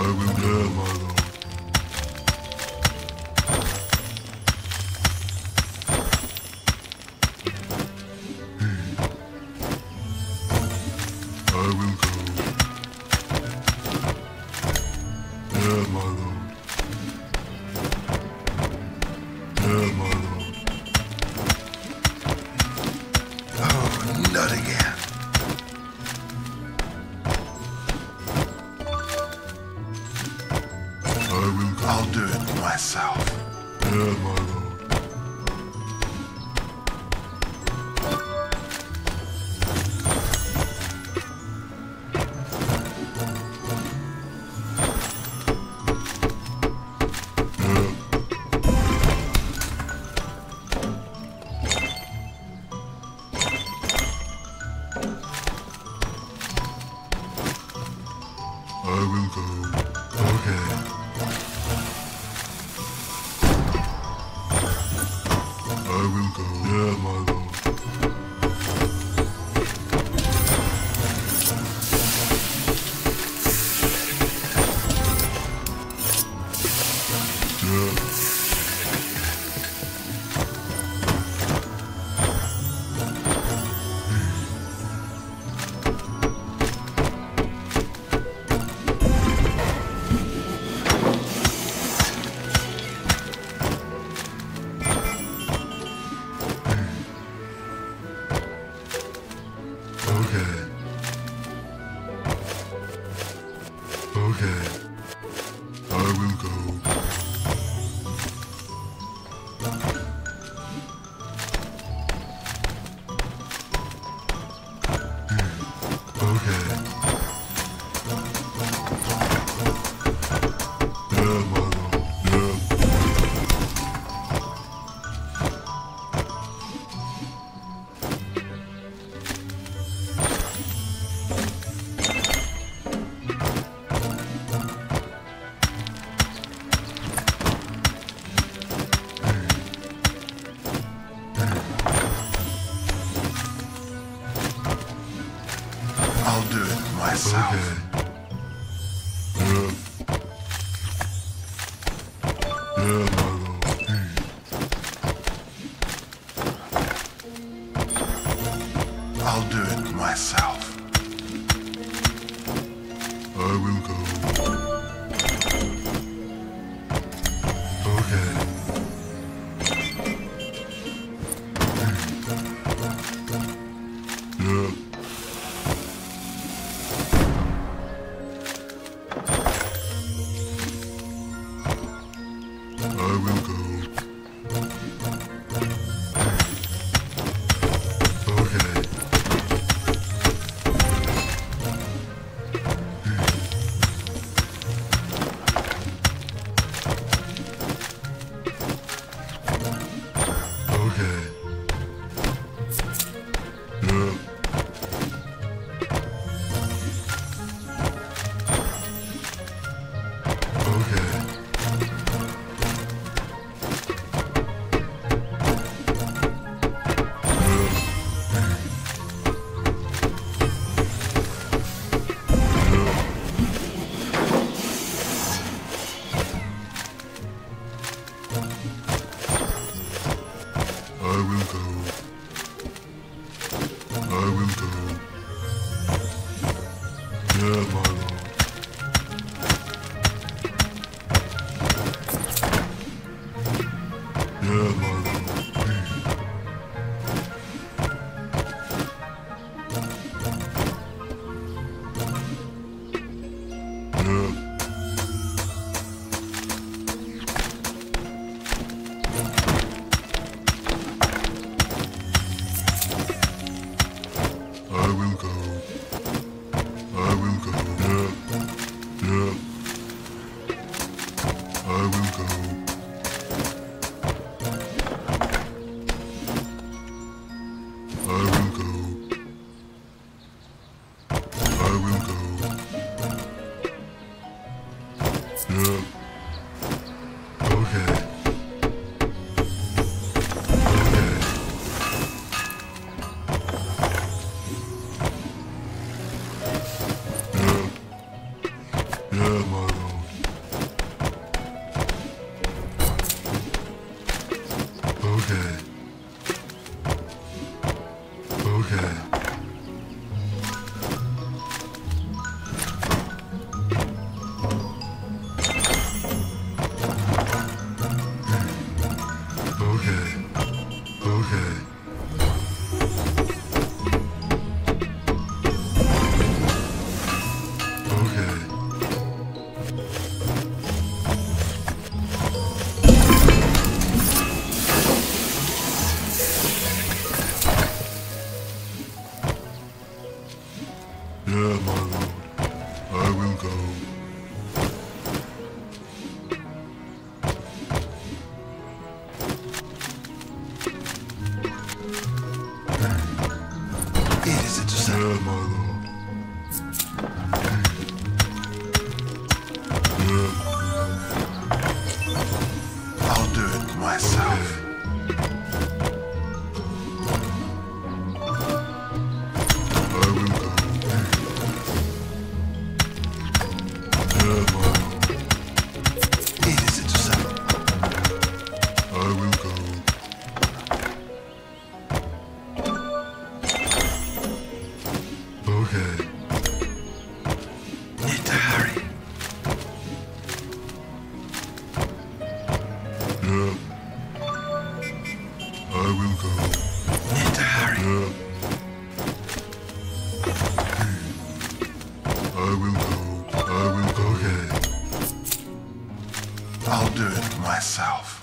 will go, my lord. I will go. Yeah, my lord. Yeah, my lord. Oh, not again. I will go. I'll do it myself. Yeah, my lord. I will go. Okay. I will go. Yeah, my lord. Yeah. Okay. Okay. I will go. Okay. Yeah, my lord. Yeah. I'll do it myself. Okay. Yeah. Yeah, my lord. I'll do it myself. I will go. Okay. Yeah. I will go. Okay. Okay. Yeah. Okay. I will go. I will go. Yeah, my lord. Yeah, my lord. Yeah. I will go. I will go. Yeah. Yeah. I will go. I will go. I will go. Yeah. Okay. Okay. Yeah. Yeah, my lord. I'll do it myself.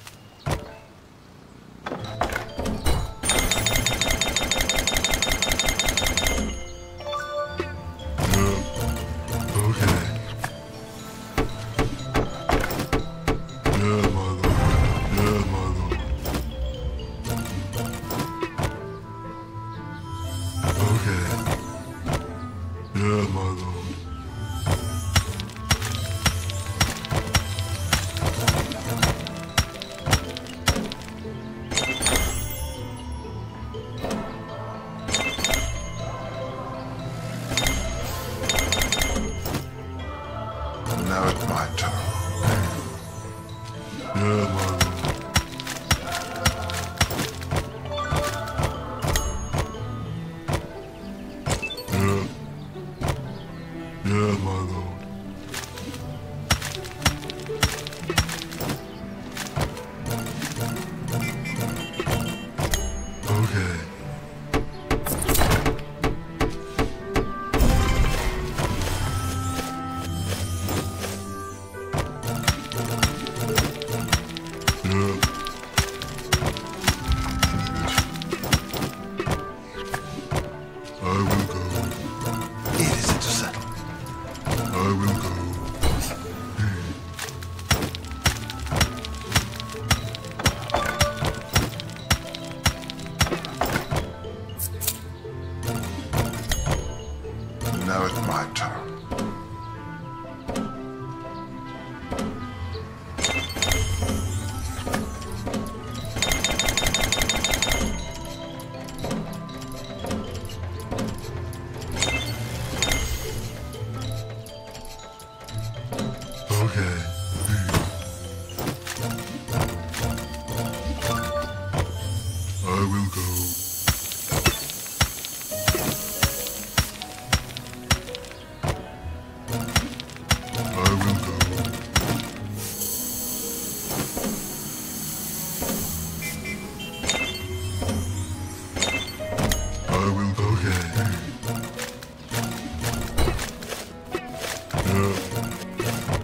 Now it's my turn. Yeah, my lord. Yeah. Yeah, my lord. Okay. I will go. Easy-to-say. I will go. Now it's my turn. Okay. I will go. I will go. I will go. Okay. Yeah.